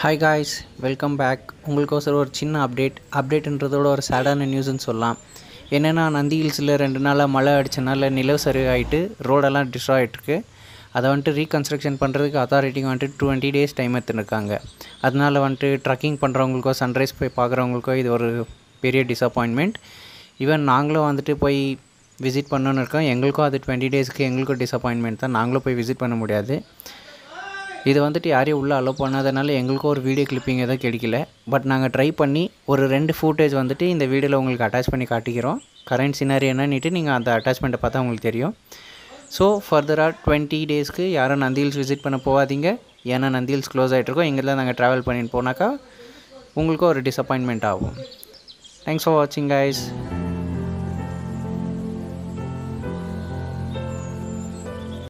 Hi guys, welcome back. உங்களுக்கோசரம் ஒரு சின்ன அப்டேட்ன்றதோட ஒரு சேடான நியூஸ்ன்னு சொல்லலாம். என்னென்னா நந்தி ஹில்ஸில் 2 நாளாக மழை அடித்தனால நிலச்சரிவு ஆகிட்டு ரோடெல்லாம் டிஸ்ட்ராய் ஆகிட்டுருக்கு. அதை வந்துட்டு ரீகன்ஸ்ட்ரக்ஷன் பண்ணுறதுக்கு அத்தாரிட்டிங்க வந்துட்டு 20 days டைம் எடுத்துருக்காங்க. அதனால் வந்துட்டு ட்ரக்கிங் பண்ணுறவங்களுக்கோ சன்ரைஸ் போய் பார்க்குறவங்களுக்கோ இது ஒரு பெரிய டிசப்பாயின்மெண்ட். ஈவன் நாங்களும் வந்துட்டு போய் விசிட் பண்ணணுன்னு இருக்கோம். எங்களுக்கும் அது 20 daysக்கு எங்களுக்கும் டிசப்பாயின்மெண்ட் தான். நாங்களும் போய் விசிட் பண்ண முடியாது. இது வந்துட்டு யாரையும் உள்ளே அலோவ் பண்ணாதனால எங்களுக்கும் ஒரு வீடியோ கிளிப்பிங் எதுவும் கிடைக்கல. பட் நாங்கள் ட்ரை பண்ணி ஒரு 2 ஃபூட்டேஜ் வந்துட்டு இந்த வீடியோவில் உங்களுக்கு அட்டாச் பண்ணி காட்டிக்கிறோம். கரண்ட் சினாரி என்னன்னுட்டு நீங்கள் அந்த அட்டாச்மெண்ட்டை பார்த்தா உங்களுக்கு தெரியும். ஸோ ஃபர்தராக 20 daysக்கு யாரும் நந்தி ஹில்ஸ் விசிட் பண்ண போகாதீங்க. ஏன்னா நந்தி ஹில்ஸ் க்ளோஸ் ஆகிட்ருக்கோம். இங்கெல்லாம் நாங்கள் ட்ராவல் பண்ணிட்டு போனாக்கா உங்களுக்கும் ஒரு டிசப்பாயின்மெண்ட் ஆகும். தேங்க்ஸ் ஃபார் வாட்சிங் கைஸ்.